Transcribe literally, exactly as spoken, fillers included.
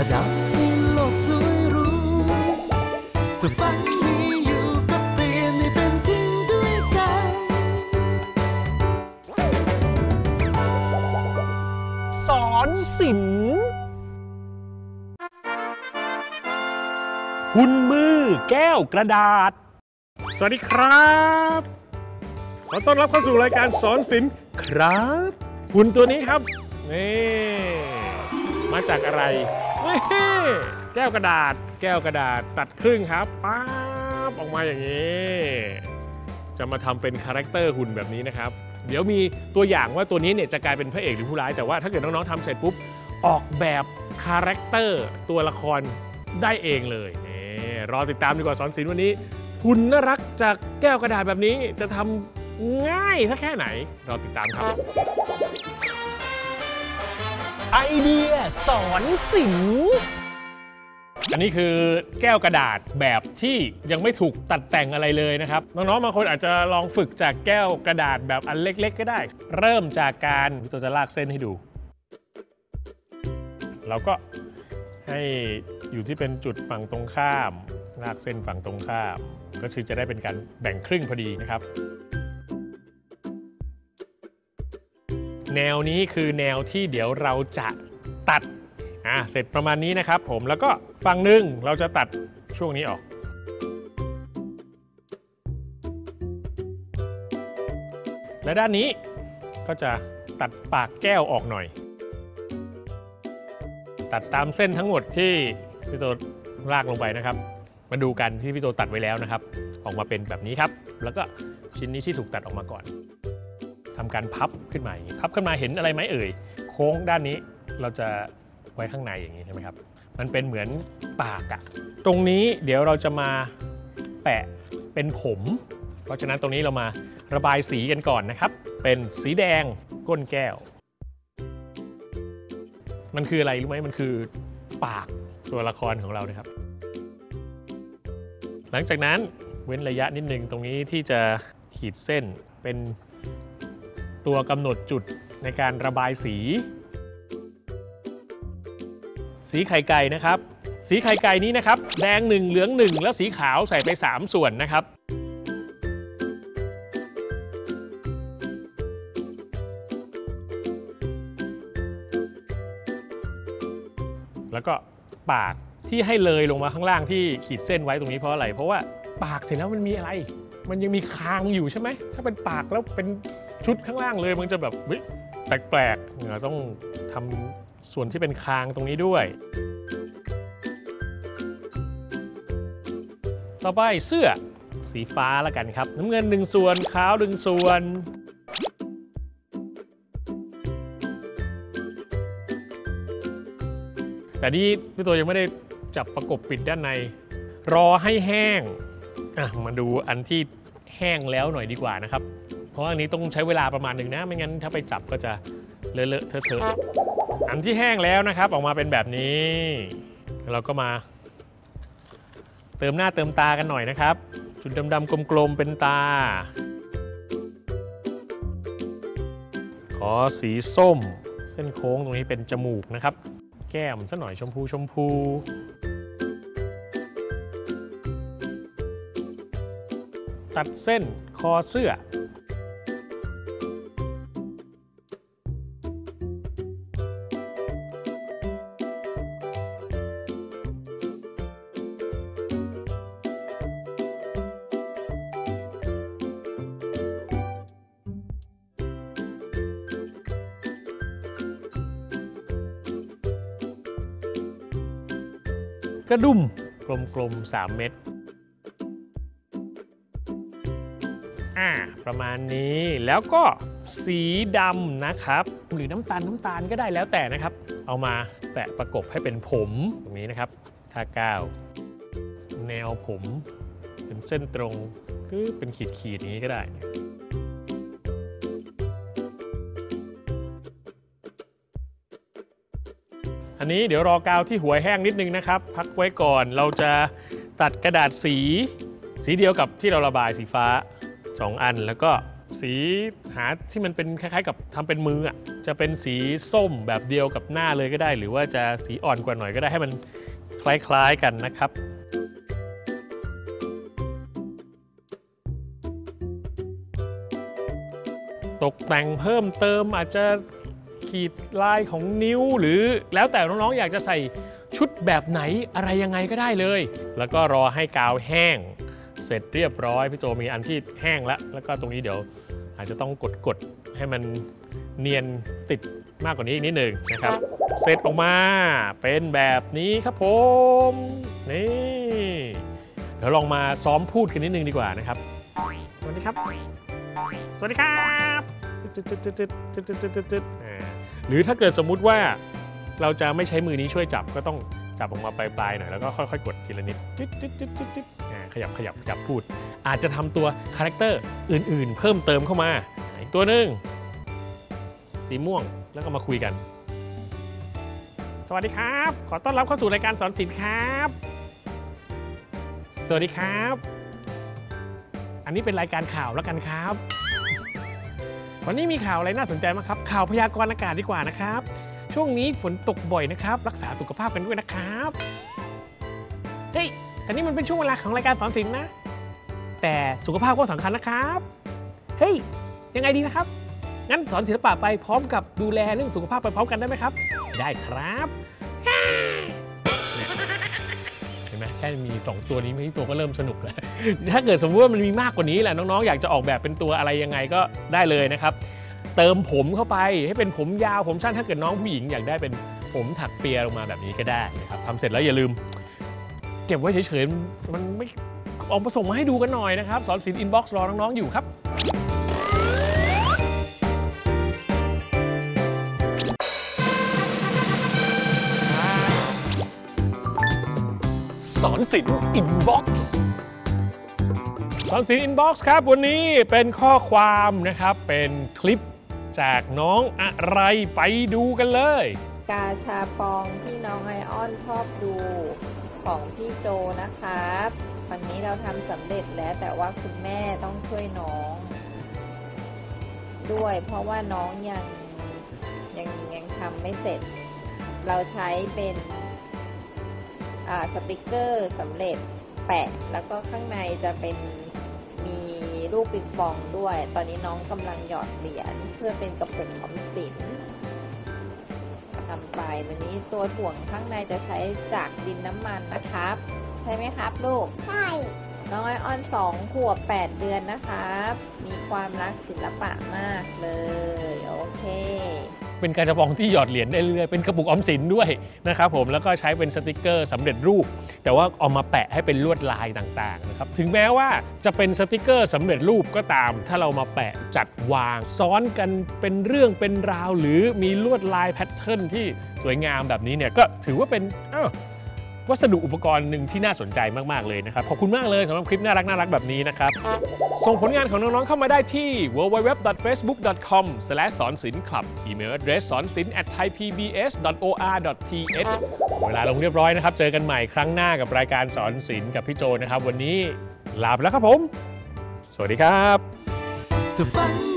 ประดับให้โลกสวยหรูถ้าฝันมีอยู่ก็เปลี่ยนให้เป็นจริงด้วยกันสอนศิลป์หุ่นมือแก้วกระดาษสวัสดีครับขอต้อนรับเข้าสู่รายการสอนศิลป์ครับหุ่นตัวนี้ครับนี่มาจากอะไรนี่แก้วกระดาษแก้วกระดาษตัดครึ่งครับป๊าบออกมาอย่างนี้จะมาทำเป็นคาแรคเตอร์หุ่นแบบนี้นะครับเดี๋ยวมีตัวอย่างว่าตัวนี้เนี่ยจะกลายเป็นพระเอกหรือผู้ร้ายแต่ว่าถ้าเกิดน้องๆทำเสร็จปุ๊บออกแบบคาแรคเตอร์ตัวละครได้เองเลยรอติดตามดีกว่าสอนศิลป์วันนี้หุ่นน่ารักจากแก้วกระดาษแบบนี้จะทำง่ายแค่ไหนรอติดตามครับไอเดียสอนศิลป์อันนี้คือแก้วกระดาษแบบที่ยังไม่ถูกตัดแต่งอะไรเลยนะครับน้องๆบางคนอาจจะลองฝึกจากแก้วกระดาษแบบอันเล็กๆก็ได้เริ่มจากการตัวจะลากเส้นให้ดูเราก็ให้อยู่ที่เป็นจุดฝั่งตรงข้ามลากเส้นฝั่งตรงข้ามก็คือจะได้เป็นการแบ่งครึ่งพอดีนะครับแนวนี้คือแนวที่เดี๋ยวเราจะตัดอ่ะเสร็จประมาณนี้นะครับผมแล้วก็ฝั่งหนึ่งเราจะตัดช่วงนี้ออกและด้านนี้ก็จะตัดปากแก้วออกหน่อยตัดตามเส้นทั้งหมดที่พี่โตลากลงไปนะครับมาดูกันที่พี่โตตัดไว้แล้วนะครับออกมาเป็นแบบนี้ครับแล้วก็ชิ้นนี้ที่ถูกตัดออกมาก่อนทำการพับขึ้นมาอย่างนี้พับขึ้นมาเห็นอะไรไหมเอ่ยโค้งด้านนี้เราจะไว้ข้างในอย่างนี้ใช่ไหมครับมันเป็นเหมือนปากอะตรงนี้เดี๋ยวเราจะมาแปะเป็นผมเพราะฉะนั้นตรงนี้เรามาระบายสีกันก่อนนะครับเป็นสีแดงก้นแก้วมันคืออะไรรู้ไหมมันคือปากตัวละครของเรานะครับหลังจากนั้นเว้นระยะนิดนึงตรงนี้ที่จะขีดเส้นเป็นตัวกำหนดจุดในการระบายสีสีไข่ไก่นะครับสีไข่ไก่นี้นะครับแดงหนึ่งเหลืองหนึ่งแล้วสีขาวใส่ไปสามส่วนนะครับแล้วก็ปากที่ให้เลยลงมาข้างล่างที่ขีดเส้นไว้ตรงนี้เพราะอะไรเพราะว่าปากเสร็จแล้วมันมีอะไรมันยังมีคางอยู่ใช่ไหมถ้าเป็นปากแล้วเป็นชุดข้างล่างเลยมันจะแบบแปลกๆเราต้องทำส่วนที่เป็นคางตรงนี้ด้วยต่อไปเสื้อสีฟ้าแล้วกันครับน้ำเงินหนึ่งส่วนขาวหนึ่งส่วนแต่นี่พี่ตัวยังไม่ได้จับประกบปิดด้านในรอให้แห้งอ่ะมาดูอันที่แห้งแล้วหน่อยดีกว่านะครับเพราะอันนี้ต้องใช้เวลาประมาณหนึ่งนะไม่งั้นถ้าไปจับก็จะเลอะๆเทอะๆอันที่แห้งแล้วนะครับออกมาเป็นแบบนี้เราก็มาเติมหน้าเติมตากันหน่อยนะครับจุดดำๆกลมๆเป็นตาขอสีส้มเส้นโค้งตรงนี้เป็นจมูกนะครับแก้มสักหน่อยชมพูชมพูตัดเส้นคอเสื้อกระดุมกลมๆสามเม็ดอ่าประมาณนี้แล้วก็สีดำนะครับหรือน้ำตาลน้ำตาลก็ได้แล้วแต่นะครับเอามาแปะประกบให้เป็นผมตรงนี้นะครับทากาวแนวผมเป็นเส้นตรงคือเป็นขีดๆอย่างนี้ก็ได้อันนี้เดี๋ยวรอกาวที่หัวแห้งนิดนึงนะครับพักไว้ก่อนเราจะตัดกระดาษสีสีเดียวกับที่เราระบายสีฟ้าสองอันแล้วก็สีหาที่มันเป็นคล้ายๆกับทำเป็นมืออ่ะจะเป็นสีส้มแบบเดียวกับหน้าเลยก็ได้หรือว่าจะสีอ่อนกว่าหน่อยก็ได้ให้มันคล้ายๆกันนะครับตกแต่งเพิ่มเติมอาจจะขีดลายของนิ้วหรือแล้วแต่น้องๆอยากจะใส่ชุดแบบไหนอะไรยังไงก็ได้เลยแล้วก็รอให้กาวแห้งเสร็จเรียบร้อยพี่โจมีอันที่แห้งแล้วแล้วก็ตรงนี้เดี๋ยวอาจจะต้องกดๆให้มันเนียนติดมากกว่านี้อีกนิดหนึ่งนะครับเสร็จออกมาเป็นแบบนี้ครับผมนี่เดี๋ยวลองมาซ้อมพูดกันนิดนึงดีกว่านะครับสวัสดีครับสวัสดีครับหรือถ้าเกิดสมมุติว่าเราจะไม่ใช้มือนี้ช่วยจับก็ต้องจับออกมาปลายๆหน่อยแล้วก็ค่อยๆกดทีละนิดขยับขยับขยับพูดอาจจะทำตัวคาแรคเตอร์อื่นๆเพิ่มเติมเข้ามาอีกตัวหนึ่งสีม่วงแล้วก็มาคุยกันสวัสดีครับขอต้อนรับเข้าสู่รายการสอนศิลป์ครับสวัสดีครับอันนี้เป็นรายการข่าวแล้วกันครับวันนี้มีข่าวอะไรน่าสนใจมั้ยครับข่าวพยากรณ์อากาศดีกว่านะครับช่วงนี้ฝนตกบ่อยนะครับรักษาสุขภาพกันด้วยนะครับเฮ้ยแต่นี่มันเป็นช่วงเวลาของรายการสอนศิลป์นะแต่สุขภาพก็สำคัญนะครับเฮ้ยยังไงดีนะครับงั้นสอนศิลปะไปพร้อมกับดูแลเรื่องสุขภาพไปพร้อมกันได้ไหมครับได้ครับเห็นไหมแค่มีสองตัวนี้ไม่ใช่ตัวก็เริ่มสนุกแล้วถ้าเกิดสมมติว่ามันมีมากกว่านี้แหละน้องๆอยากจะออกแบบเป็นตัวอะไรยังไงก็ได้เลยนะครับเติมผมเข้าไปให้เป็นผมยาวผมสั้นถ้าเกิดน้องผู้หญิงอยากได้เป็นผมถักเปียลงมาแบบนี้ก็ได้นะครับทำเสร็จแล้วอย่าลืมเก็บไว้เฉยๆมันไม่ออกมาส่งมาให้ดูกันหน่อยนะครับสอนศิลป์อินบ็อกซ์รอน้องๆอยู่ครับสอนศิลป์อินบ็อกซ์สอนศิลป์อินบ็อกซ์ครับวันนี้เป็นข้อความนะครับเป็นคลิปจากน้องอะไรไปดูกันเลยกาชาปองที่น้องไอออนชอบดูของพี่โจนะครับวันนี้เราทำสำเร็จแล้วแต่ว่าคุณแม่ต้องช่วยน้องด้วยเพราะว่าน้องยังยังยังทำไม่เสร็จเราใช้เป็นสติกเกอร์สำเร็จแปะแล้วก็ข้างในจะเป็นมีรูปปิงปองด้วยตอนนี้น้องกำลังหยอดเหรียญเพื่อเป็นกระปุกออมสินทำไปวันนี้ตัวถ่วงข้างในจะใช้จากดินน้ำมันนะครับใช่ไหมครับลูกใช่น้องไอออนสองขวบแปดเดือนนะครับมีความรักศิลปะมากเลยโอเคเป็นกระป๋องที่หยอดเหรียญได้เรื่อยเป็นกระปุกออมสินด้วยนะครับผมแล้วก็ใช้เป็นสติกเกอร์สำเร็จรูปแต่ว่าเอามาแปะให้เป็นลวดลายต่างๆนะครับถึงแม้ว่าจะเป็นสติกเกอร์สำเร็จรูปก็ตามถ้าเรามาแปะจัดวางซ้อนกันเป็นเรื่องเป็นราวหรือมีลวดลายแพทเทิร์นที่สวยงามแบบนี้เนี่ยก็ถือว่าเป็นอ้าววัสดุอุปกรณ์หนึ่งที่น่าสนใจมากๆเลยนะครับขอบคุณมากเลยสำหรับคลิปน่ารักน่ารักแบบนี้นะครับส่งผลงานของน้องๆเข้ามาได้ที่ ดับเบิลยู ดับเบิลยู ดับเบิลยู ดอท เฟซบุ๊ก ดอท คอม สแลช สอนศิลป์คลับ อีเมล address สอนศิลป์ แอท ไทยพีบีเอส ดอท โอ อาร์ ดอท ที เอช เวลาลงเรียบร้อยนะครับเจอกันใหม่ครั้งหน้ากับรายการสอนศิลป์กับพี่โจนะครับวันนี้ลาไปแล้วครับผมสวัสดีครับ